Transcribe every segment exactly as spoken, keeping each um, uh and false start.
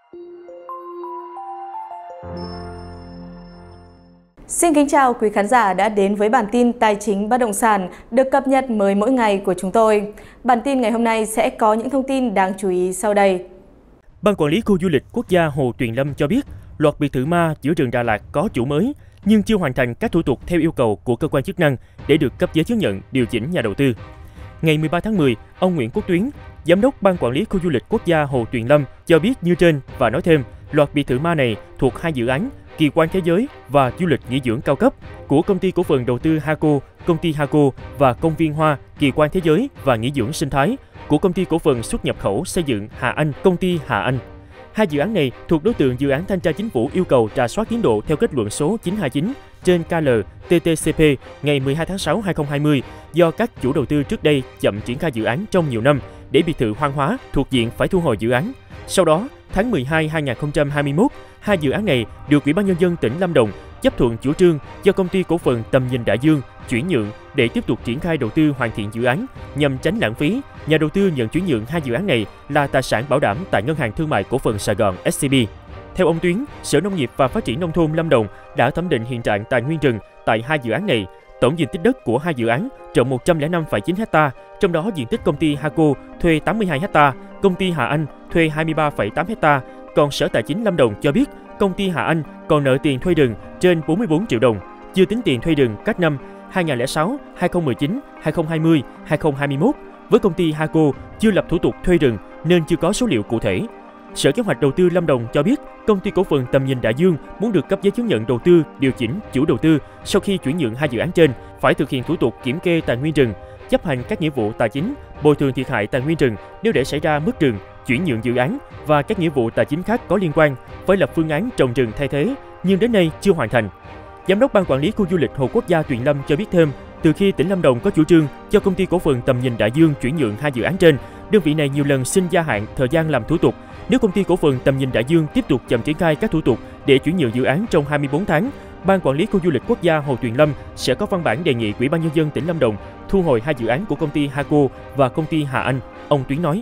Xin kính chào quý khán giả đã đến với bản tin Tài chính bất động sản được cập nhật mới mỗi ngày của chúng tôi. Bản tin ngày hôm nay sẽ có những thông tin đáng chú ý sau đây. Ban quản lý khu du lịch quốc gia Hồ Tuyền Lâm cho biết, loạt biệt thự ma giữa rừng Đà Lạt có chủ mới nhưng chưa hoàn thành các thủ tục theo yêu cầu của cơ quan chức năng để được cấp giấy chứng nhận điều chỉnh nhà đầu tư. Ngày mười ba tháng mười, ông Nguyễn Quốc Tuyến, Giám đốc Ban quản lý khu du lịch quốc gia Hồ Tuyền Lâm cho biết như trên và nói thêm, loạt biệt thự ma này thuộc hai dự án Kỳ quan Thế giới và du lịch nghỉ dưỡng cao cấp của công ty cổ phần đầu tư Haco, công ty Haco và công viên hoa Kỳ quan Thế giới và nghỉ dưỡng sinh thái của công ty cổ phần xuất nhập khẩu xây dựng Hà Anh, công ty Hà Anh. Hai dự án này thuộc đối tượng dự án thanh tra chính phủ yêu cầu rà soát tiến độ theo kết luận số chín hai chín trên K L T T C P ngày mười hai tháng sáu năm hai nghìn không trăm hai mươi do các chủ đầu tư trước đây chậm triển khai dự án trong nhiều năm để biệt thự hoang hóa thuộc diện phải thu hồi dự án. Sau đó, tháng mười hai năm hai nghìn không trăm hai mươi mốt, hai dự án này được Ủy ban Nhân dân tỉnh Lâm Đồng chấp thuận chủ trương cho công ty cổ phần Tầm nhìn Đại Dương chuyển nhượng để tiếp tục triển khai đầu tư hoàn thiện dự án. Nhằm tránh lãng phí, nhà đầu tư nhận chuyển nhượng hai dự án này là tài sản bảo đảm tại Ngân hàng Thương mại Cổ phần Sài Gòn S C B. Theo ông Tuyến, Sở Nông nghiệp và Phát triển Nông thôn Lâm Đồng đã thẩm định hiện trạng tài nguyên rừng tại hai dự án này. Tổng diện tích đất của hai dự án rộng một trăm lẻ năm phẩy chín ha, trong đó diện tích công ty Haco thuê tám mươi hai ha, công ty Hà Anh thuê hai mươi ba phẩy tám ha. Còn Sở Tài chính Lâm Đồng cho biết công ty Hà Anh còn nợ tiền thuê rừng trên bốn mươi bốn triệu đồng, chưa tính tiền thuê rừng các năm hai nghìn không trăm lẻ sáu, hai nghìn không trăm mười chín, hai nghìn không trăm hai mươi, hai nghìn không trăm hai mươi mốt. Với công ty Haco chưa lập thủ tục thuê rừng nên chưa có số liệu cụ thể. Sở Kế hoạch Đầu tư Lâm Đồng cho biết công ty cổ phần Tầm nhìn Đại Dương muốn được cấp giấy chứng nhận đầu tư điều chỉnh chủ đầu tư sau khi chuyển nhượng hai dự án trên phải thực hiện thủ tục kiểm kê tài nguyên rừng, chấp hành các nghĩa vụ tài chính, bồi thường thiệt hại tài nguyên rừng nếu để xảy ra mất rừng, chuyển nhượng dự án và các nghĩa vụ tài chính khác có liên quan, phải lập phương án trồng rừng thay thế nhưng đến nay chưa hoàn thành. Giám đốc Ban quản lý khu du lịch Hồ Quốc gia Tuyền Lâm cho biết thêm, từ khi tỉnh Lâm Đồng có chủ trương cho công ty cổ phần Tầm nhìn Đại Dương chuyển nhượng hai dự án trên, đơn vị này nhiều lần xin gia hạn thời gian làm thủ tục. Nếu công ty cổ phần Tầm nhìn Đại Dương tiếp tục chậm triển khai các thủ tục để chuyển nhượng dự án trong hai mươi bốn tháng, Ban quản lý khu du lịch quốc gia Hồ Tuyền Lâm sẽ có văn bản đề nghị Ủy ban Nhân dân tỉnh Lâm Đồng thu hồi hai dự án của công ty Haco và công ty Hà Anh, ông Tuyến nói.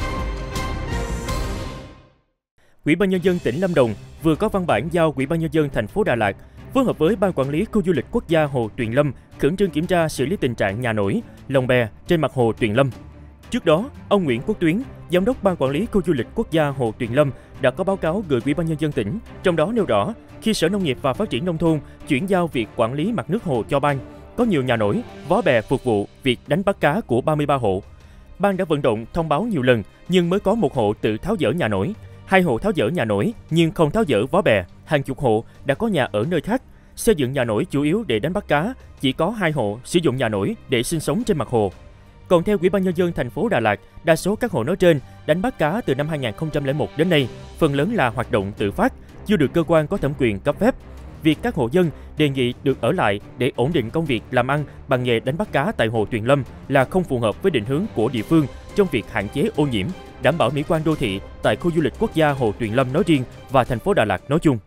Ủy ban Nhân dân tỉnh Lâm Đồng vừa có văn bản giao Ủy ban Nhân dân thành phố Đà Lạt phối hợp với Ban quản lý khu du lịch quốc gia Hồ Tuyền Lâm khẩn trương kiểm tra xử lý tình trạng nhà nổi, lồng bè trên mặt hồ Tuyền Lâm. Trước đó, ông Nguyễn Quốc Tuyến, Giám đốc Ban quản lý khu du lịch quốc gia Hồ Tuyền Lâm đã có báo cáo gửi Ủy ban Nhân dân tỉnh, trong đó nêu rõ khi Sở Nông nghiệp và Phát triển Nông thôn chuyển giao việc quản lý mặt nước hồ cho Ban, có nhiều nhà nổi, vó bè phục vụ việc đánh bắt cá của ba mươi ba hộ. Ban đã vận động thông báo nhiều lần nhưng mới có một hộ tự tháo dỡ nhà nổi, hai hộ tháo dỡ nhà nổi nhưng không tháo dỡ vó bè, hàng chục hộ đã có nhà ở nơi khác. Xây dựng nhà nổi chủ yếu để đánh bắt cá, chỉ có hai hộ sử dụng nhà nổi để sinh sống trên mặt hồ. Còn theo Ủy ban Nhân dân thành phố Đà Lạt, đa số các hộ nói trên đánh bắt cá từ năm hai nghìn không trăm lẻ một đến nay, phần lớn là hoạt động tự phát, chưa được cơ quan có thẩm quyền cấp phép. Việc các hộ dân đề nghị được ở lại để ổn định công việc làm ăn bằng nghề đánh bắt cá tại hồ Tuyền Lâm là không phù hợp với định hướng của địa phương trong việc hạn chế ô nhiễm, đảm bảo mỹ quan đô thị tại khu du lịch quốc gia Hồ Tuyền Lâm nói riêng và thành phố Đà Lạt nói chung.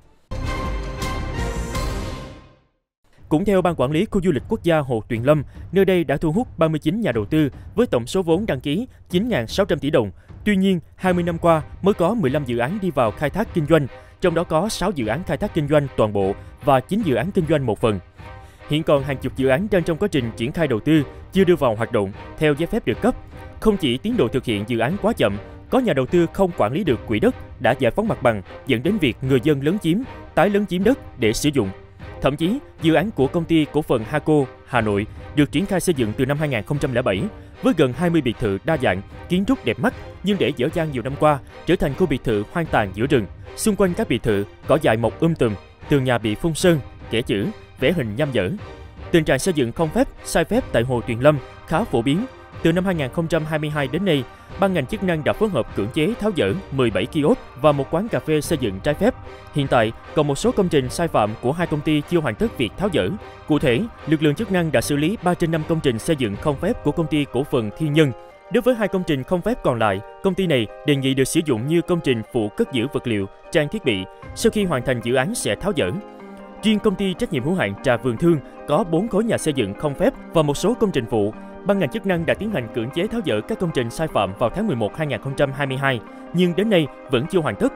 Cũng theo Ban quản lý khu du lịch quốc gia Hồ Tuyền Lâm, nơi đây đã thu hút ba mươi chín nhà đầu tư với tổng số vốn đăng ký chín nghìn sáu trăm tỷ đồng. Tuy nhiên, hai mươi năm qua mới có mười lăm dự án đi vào khai thác kinh doanh, trong đó có sáu dự án khai thác kinh doanh toàn bộ và chín dự án kinh doanh một phần. Hiện còn hàng chục dự án đang trong quá trình triển khai đầu tư, chưa đưa vào hoạt động theo giấy phép được cấp. Không chỉ tiến độ thực hiện dự án quá chậm, có nhà đầu tư không quản lý được quỹ đất đã giải phóng mặt bằng, dẫn đến việc người dân lấn chiếm, tái lấn chiếm đất để sử dụng. Thậm chí, dự án của công ty cổ phần Haco Hà Nội được triển khai xây dựng từ năm hai nghìn không trăm lẻ bảy với gần hai mươi biệt thự đa dạng, kiến trúc đẹp mắt nhưng để dở dang nhiều năm qua trở thành khu biệt thự hoang tàn giữa rừng. Xung quanh các biệt thự, cỏ dại mọc um tùm, tường nhà bị phun sơn, kẻ chữ, vẽ hình nham dở. Tình trạng xây dựng không phép, sai phép tại hồ Tuyền Lâm khá phổ biến. Từ năm hai nghìn không trăm hai mươi hai đến nay, ban ngành chức năng đã phối hợp cưỡng chế tháo dỡ mười bảy ki-ốt và một quán cà phê xây dựng trái phép. Hiện tại, còn một số công trình sai phạm của hai công ty chưa hoàn tất việc tháo dỡ. Cụ thể, lực lượng chức năng đã xử lý ba trên năm công trình xây dựng không phép của công ty cổ phần Thiên Nhân. Đối với hai công trình không phép còn lại, công ty này đề nghị được sử dụng như công trình phụ cất giữ vật liệu, trang thiết bị. Sau khi hoàn thành dự án sẽ tháo dỡ. Riêng công ty trách nhiệm hữu hạn Trà Vườn Thương có bốn khối nhà xây dựng không phép và một số công trình phụ. Ban ngành chức năng đã tiến hành cưỡng chế tháo dỡ các công trình sai phạm vào tháng mười một năm hai nghìn không trăm hai mươi hai, nhưng đến nay vẫn chưa hoàn tất.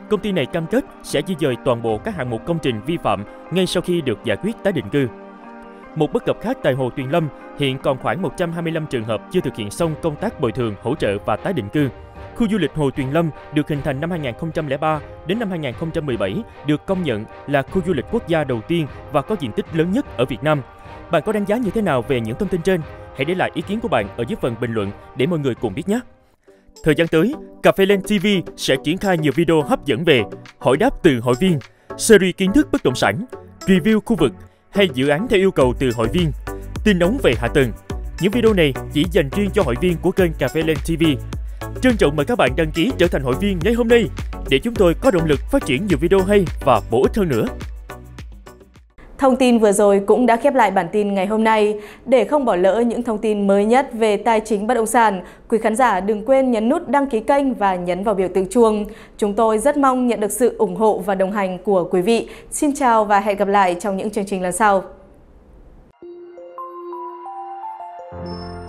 công ty này cam kết sẽ di dời toàn bộ các hạng mục công trình vi phạm ngay sau khi được giải quyết tái định cư. Một bất cập khác tại Hồ Tuyền Lâm, hiện còn khoảng một trăm hai mươi lăm trường hợp chưa thực hiện xong công tác bồi thường, hỗ trợ và tái định cư. Khu du lịch Hồ Tuyền Lâm được hình thành năm hai nghìn không trăm lẻ ba đến năm hai nghìn không trăm mười bảy, được công nhận là khu du lịch quốc gia đầu tiên và có diện tích lớn nhất ở Việt Nam. Bạn có đánh giá như thế nào về những thông tin trên? Hãy để lại ý kiến của bạn ở dưới phần bình luận để mọi người cùng biết nhé! Thời gian tới, Cà phê Lên ti vi sẽ triển khai nhiều video hấp dẫn về hỏi đáp từ hội viên, series kiến thức bất động sản, review khu vực hay dự án theo yêu cầu từ hội viên, tin nóng về hạ tầng. Những video này chỉ dành riêng cho hội viên của kênh Cà phê Lên ti vi. Trân trọng mời các bạn đăng ký trở thành hội viên ngay hôm nay để chúng tôi có động lực phát triển nhiều video hay và bổ ích hơn nữa. Thông tin vừa rồi cũng đã khép lại bản tin ngày hôm nay. Để không bỏ lỡ những thông tin mới nhất về tài chính bất động sản, quý khán giả đừng quên nhấn nút đăng ký kênh và nhấn vào biểu tượng chuông. Chúng tôi rất mong nhận được sự ủng hộ và đồng hành của quý vị. Xin chào và hẹn gặp lại trong những chương trình lần sau.